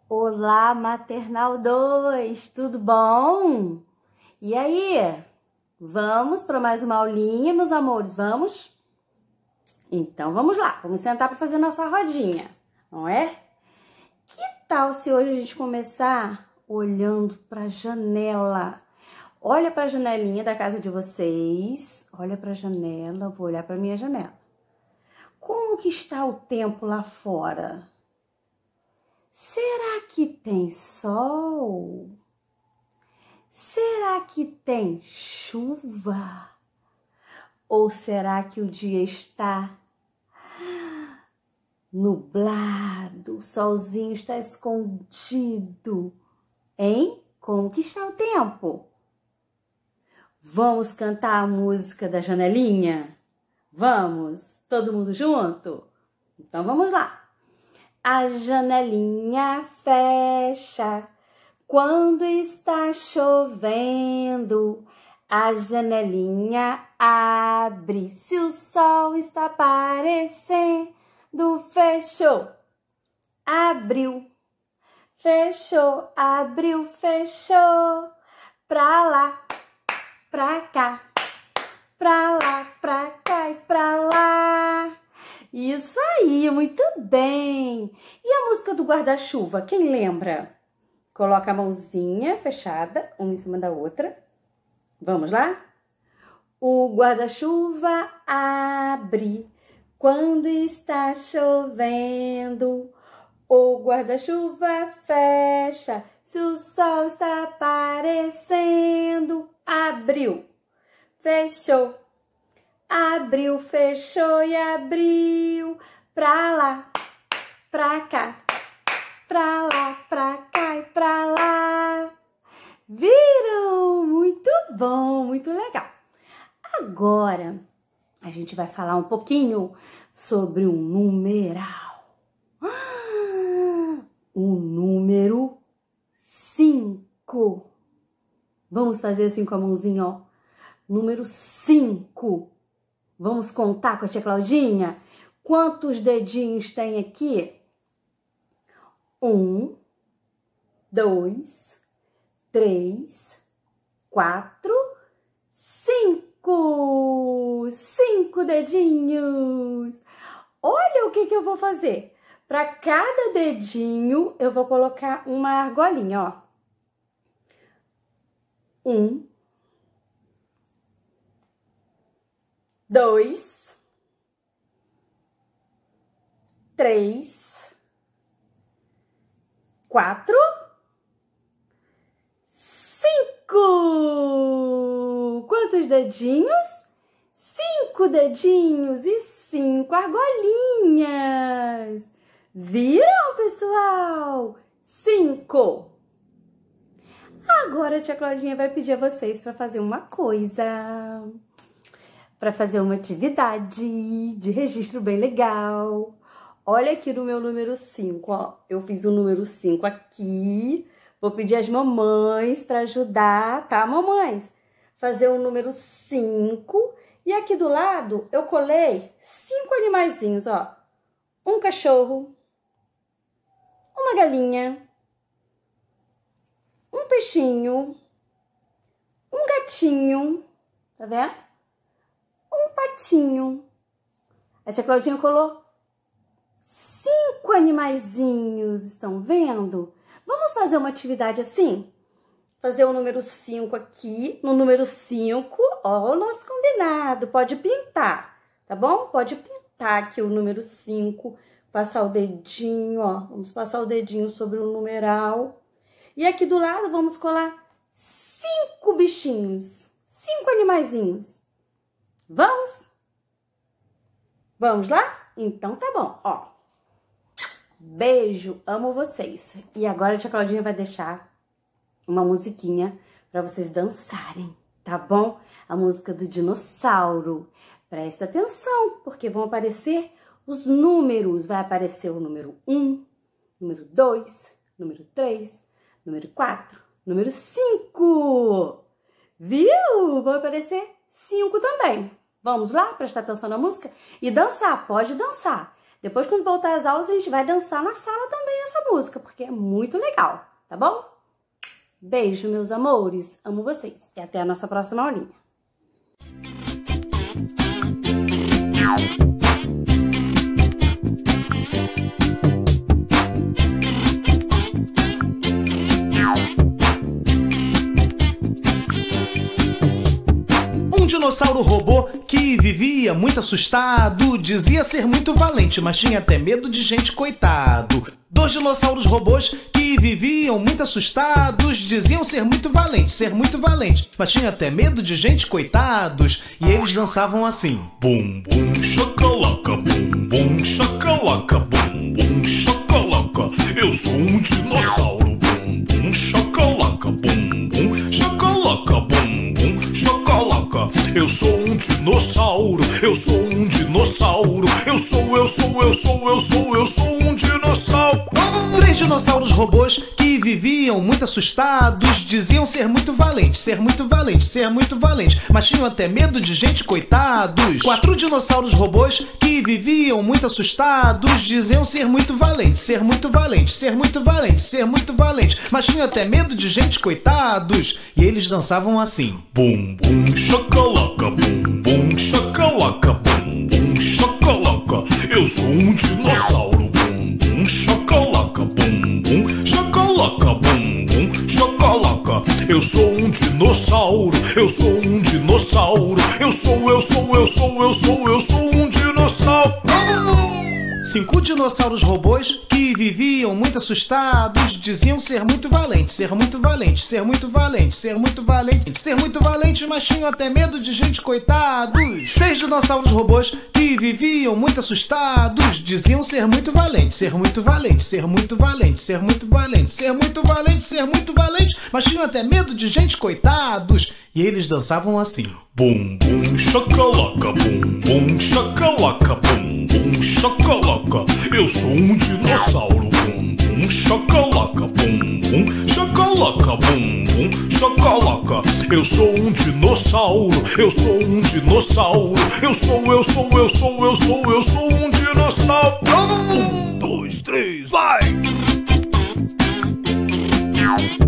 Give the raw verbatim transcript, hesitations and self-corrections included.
Olá, Maternal dois, tudo bom? E aí, vamos para mais uma aulinha, meus amores, vamos? Então, vamos lá, vamos sentar para fazer nossa rodinha, não é? Que tal se hoje a gente começar olhando para a janela? Olha para a janelinha da casa de vocês, olha para a janela, vou olhar para minha janela. Como que está o tempo lá fora? Será que tem sol? Será que tem chuva? Ou será que o dia está nublado, o solzinho está escondido? Hein? Como que está o tempo? Vamos cantar a música da janelinha? Vamos? Todo mundo junto? Então vamos lá. A janelinha fecha quando está chovendo. A janelinha abre se o sol está aparecendo. Fechou, abriu, fechou, abriu, fechou. Pra lá, pra cá, pra lá, pra cá e pra lá. Isso aí, muito bem! E a música do guarda-chuva, quem lembra? Coloca a mãozinha fechada, uma em cima da outra. Vamos lá? O guarda-chuva abre quando está chovendo. O guarda-chuva fecha se o sol está aparecendo. Abriu, fechou. Abriu, fechou e abriu. Pra lá, pra cá, pra lá, pra cá e pra lá. Viram? Muito bom, muito legal. Agora, a gente vai falar um pouquinho sobre o numeral. O número cinco. Vamos fazer assim com a mãozinha, ó. Número cinco. Vamos contar com a tia Claudinha? Quantos dedinhos tem aqui? Um, dois, três, quatro, cinco. Cinco dedinhos. Olha o que que eu vou fazer. Para cada dedinho, eu vou colocar uma argolinha, ó. Um. Dois, três, quatro, cinco. Quantos dedinhos? Cinco dedinhos e cinco argolinhas. Viram, pessoal? Cinco. Agora a tia Claudinha vai pedir a vocês para fazer uma coisa. Para fazer uma atividade de registro bem legal. Olha aqui no meu número cinco, ó. Eu fiz o número cinco aqui. Vou pedir às mamães para ajudar, tá, mamães? Fazer o número cinco. E aqui do lado eu colei cinco animaizinhos, ó. Um cachorro, uma galinha, um peixinho, um gatinho, tá vendo? Um patinho. A tia Claudinha colou cinco animaizinhos, estão vendo? Vamos fazer uma atividade assim? Fazer o número cinco aqui. No número cinco, ó, o nosso combinado. Pode pintar, tá bom? Pode pintar aqui o número cinco. Passar o dedinho, ó. Vamos passar o dedinho sobre o numeral. E aqui do lado, vamos colar cinco bichinhos. Cinco animaizinhos. Vamos? Vamos lá? Então tá bom, ó. Beijo, amo vocês. E agora a tia Claudinha vai deixar uma musiquinha pra vocês dançarem, tá bom? A música do dinossauro. Presta atenção, porque vão aparecer os números. Vai aparecer o número um, número dois, número três, número quatro, número cinco. Viu? Vão aparecer cinco também. Vamos lá prestar atenção na música e dançar. Pode dançar. Depois, quando voltar às aulas, a gente vai dançar na sala também essa música, porque é muito legal, tá bom? Beijo, meus amores. Amo vocês. E até a nossa próxima aulinha. Um dinossauro robô que vivia muito assustado, dizia ser muito valente, mas tinha até medo de gente, coitado. Dois dinossauros robôs que viviam muito assustados, diziam ser muito valentes, ser muito valente, mas tinha até medo de gente, coitados. E eles dançavam assim: bum bum chacalaca, bum bum chacalaca, bum bum chacalaca. Eu sou um dinossauro, bum bum chacalaca, bum bum chacalaca, bum bum chacalaca. Eu sou um dinossauro, eu sou um dinossauro, eu sou, eu sou, eu sou, eu sou, eu sou um dinossauro. Três dinossauros robôs que viviam muito assustados, diziam ser muito valentes, ser muito valente, ser muito valente, mas tinham até medo de gente, coitados. Quatro dinossauros robôs que viviam muito assustados, diziam ser muito valentes, ser muito valente, ser muito valente, ser muito valente, mas tinham até medo de gente, coitados. E eles dançavam assim: bum bum chacalaca, bum bum chacalaca, bum bum chacalaca. Eu sou um dinossauro, bum bum chacalaca, bum bum chacalaca, bum bum chacalaca. Eu sou um dinossauro, eu sou um dinossauro, eu sou, eu sou, eu sou, eu sou, eu sou um dinossauro. Cinco dinossauros robôs que viviam muito assustados, diziam ser muito valentes, ser muito valente, ser muito valente, ser muito valente, ser muito valente, mas tinham até medo de gente, coitados. Seis dinossauros robôs que viviam muito assustados, diziam ser muito valentes, ser muito valente, ser muito valente, ser muito valente, ser muito valente, ser muito valente, mas tinham até medo de gente, coitados. E eles dançavam assim: bum bum chacalaca, bum bum chacalaca, bum bum chacalaca. Eu sou um dinossauro, bum bum chacalaca, bum bum chacalaca, bum bum chacalaca. Eu sou um dinossauro, eu sou um dinossauro, eu sou, eu sou, eu sou, eu sou, eu sou um dinossauro. Um, dois, três, vai!